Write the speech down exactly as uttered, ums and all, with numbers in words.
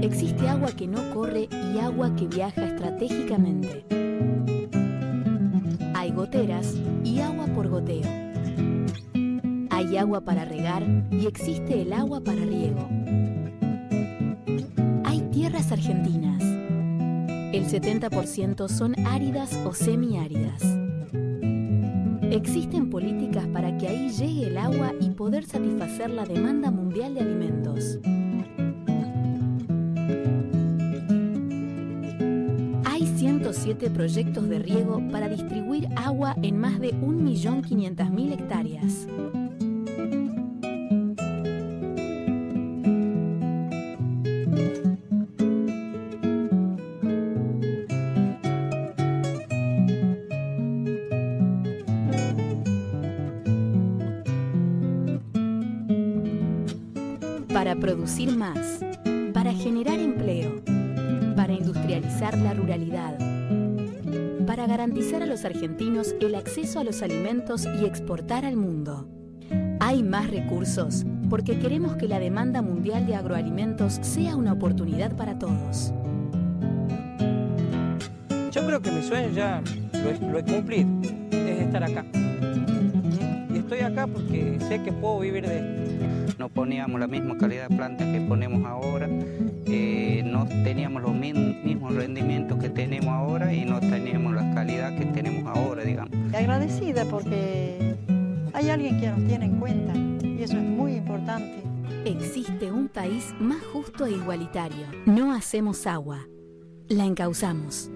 Existe agua que no corre y agua que viaja estratégicamente. Hay goteras y agua por goteo. Hay agua para regar y existe el agua para riego. Hay tierras argentinas. El setenta por ciento son áridas o semiáridas. Existen políticas para que ahí llegue el agua y poder satisfacer la demanda mundial de alimentos. Hay ciento siete proyectos de riego para distribuir agua en más de un millón quinientas mil hectáreas. Para producir más, para generar empleo, para industrializar la ruralidad, para garantizar a los argentinos el acceso a los alimentos y exportar al mundo. Hay más recursos porque queremos que la demanda mundial de agroalimentos sea una oportunidad para todos. Yo creo que mi sueño ya lo he, lo he cumplido, es estar acá. Y estoy acá porque sé que puedo vivir de esto. No poníamos la misma calidad de planta que ponemos ahora, eh, no teníamos los mismos rendimientos que tenemos ahora y no teníamos la calidad que tenemos ahora, digamos. Agradecida porque hay alguien que nos tiene en cuenta y eso es muy importante. Existe un país más justo e igualitario. No hacemos agua, la encauzamos.